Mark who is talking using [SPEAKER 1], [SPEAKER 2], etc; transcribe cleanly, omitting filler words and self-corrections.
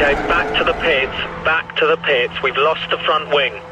[SPEAKER 1] Okay, back to the pits, we've lost the front wing.